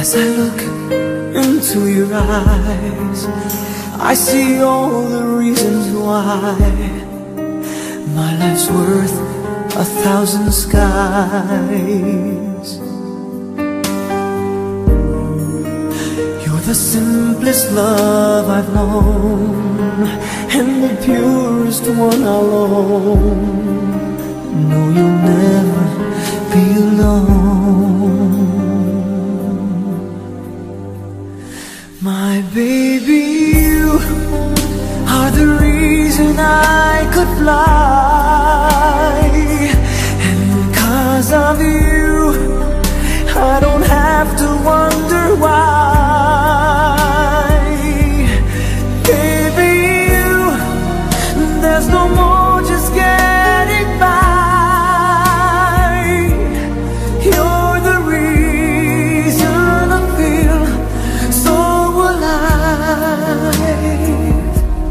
As I look into your eyes, I see all the reasons why my life's worth 1,000 skies. You're the simplest love I've known, and the purest one I'll own. No, you'll never be alone. My baby, you are the reason I could fly, and because of you, I don't have to wonder why. Baby, you, there's no more just getting by. You're the reason I feel so alive.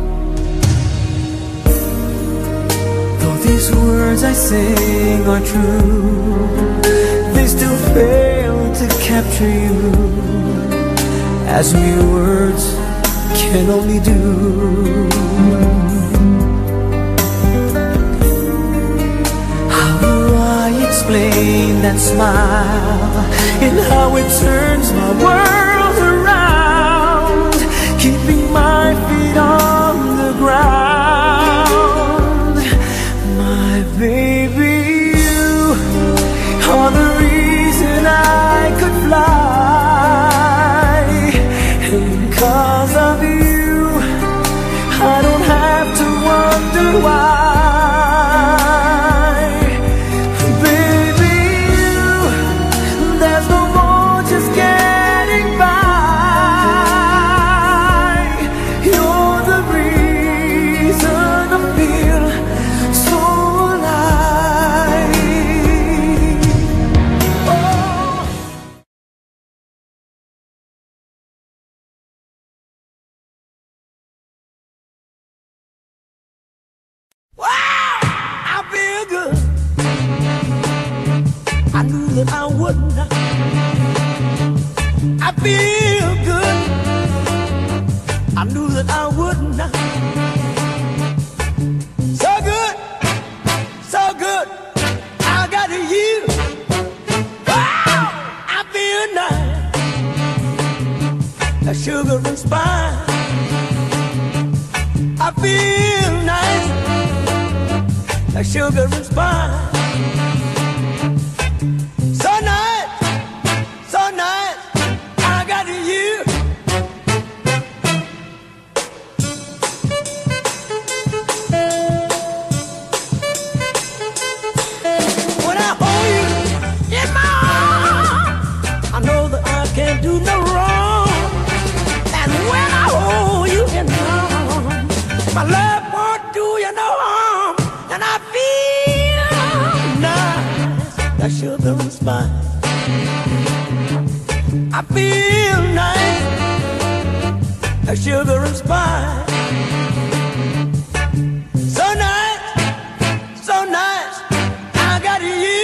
Though these words I sing are true, they still fail to capture you, as mere words can only do. How do I explain that smile and how it turns my world around, keeping my feet on the ground? My baby, you are the reason I could fly, and because of you, I don't have to wonder why. Baby, you, there's no more just getting by. You're the reason I feel so alive. Oh. Wow, I feel good. I knew that I wouldn't. I feel good. I knew that I wouldn't. So good, so good. I got you. Wow, I feel nice. A sugar and spice. I feel nice. A sugar and spice. So nice, so nice. I got you. When I hold you in my arms, I know that I can't do no wrong. And when I hold you in my arms, my love won't do you no harm. And I feel nice, that sugar and spice. I feel nice, that sugar and spice. So nice, so nice. I got you.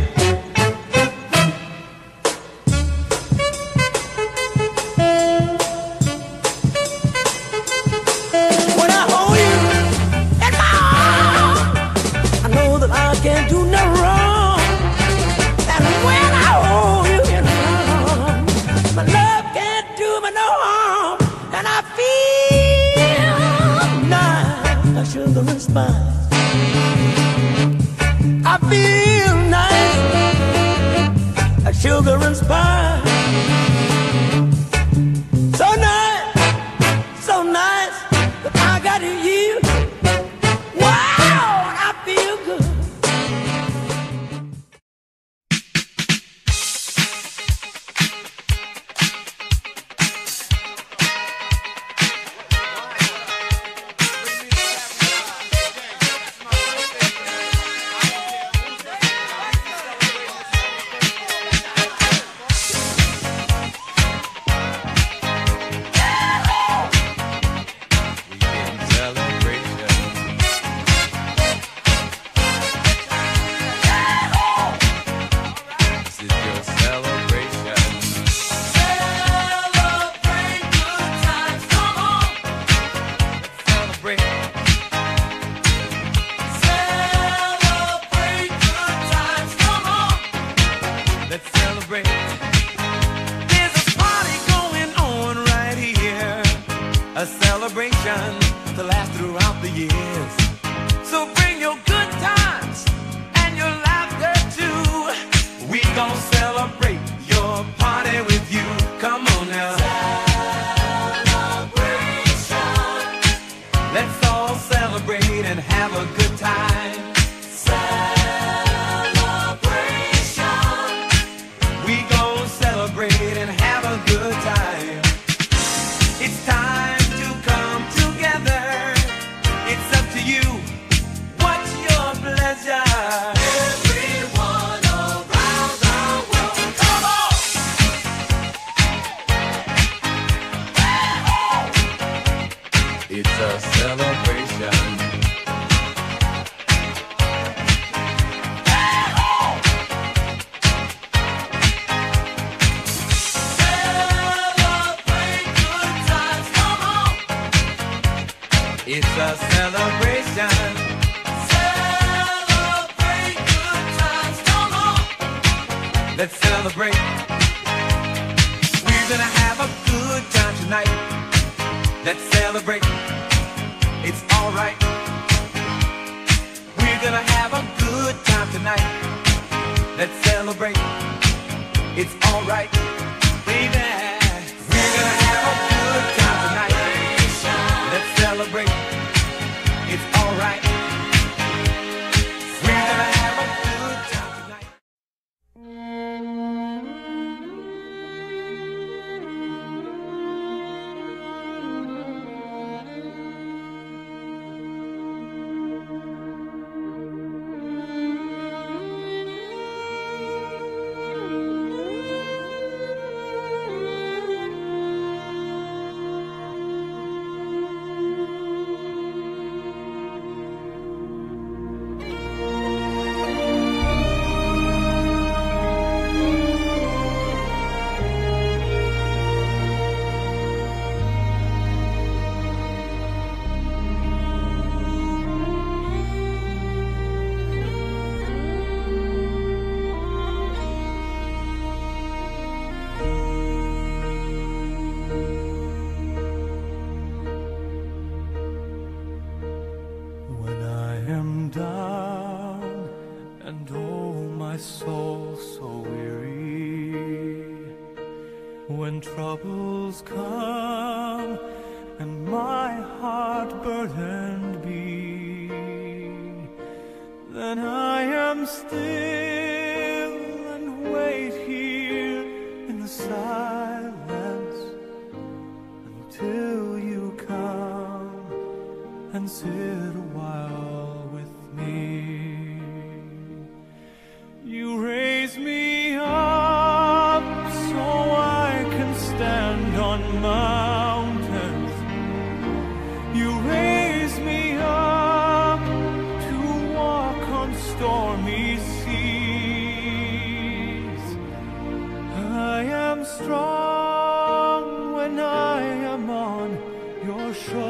When I hold you in my arms, I know that I can't do no wrong. And when I hold you in my arms, my love can't do me no harm. And I feel nice, like sugar and spice. I feel nice, like sugar and spice. So nice, so nice, that I got you. Wow, I feel good. to last throughout the years. So bring your good times and your laughter too. We gon' celebrate your party with you. Come on now. Celebration. Let's all celebrate and have a good time. Celebration. We gon' celebrate and have a good time. It's time to come together. It's up to you. What's your pleasure? Everyone around the world, come on! It's a celebration. Celebrate good times, come on! It's a celebration. Celebrate good times, come on! Let's celebrate. We're gonna have a good time tonight. Let's celebrate. It's alright. We're gonna have a good time tonight. Let's celebrate. It's alright, baby. We're gonna have a good time tonight. Let's celebrate. It's alright. We're gonna have a good time tonight. When I am down and oh my soul so weary, when troubles come and my heart burdened be, then I am still and wait here in the silence until you come and sit a while with me. You raise me up so I can stand on mountains. You raise me up to walk on stormy seas. I am strong when I am on your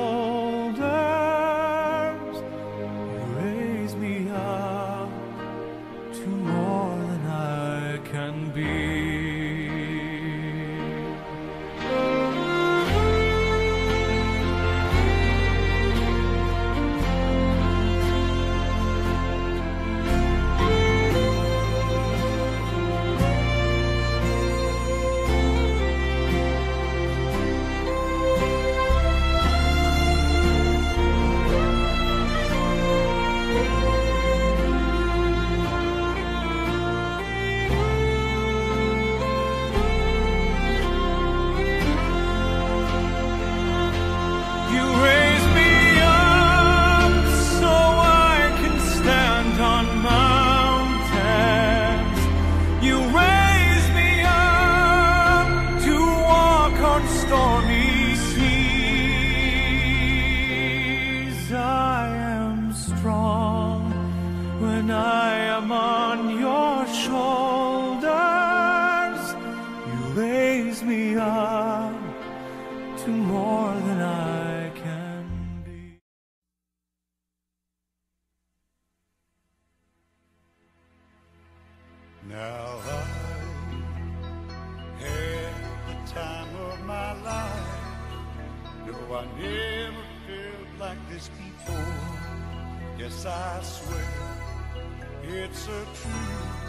shoulders. You raise me up to more than I can be. to more than I can be. Now I had the time of my life. No, I never felt like this before. Yes, I swear it's a truth.